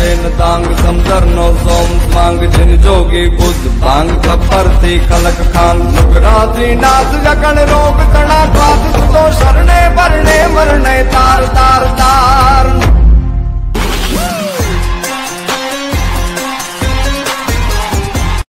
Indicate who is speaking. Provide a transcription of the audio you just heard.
Speaker 1: तेन तांग समझर नो सोम मांग जिन जोगी बुद्ध भांग खपरती खलक खान लुकराती नाथ जगन रोग तना स्वाद तो शरणे भरने मरने तार तार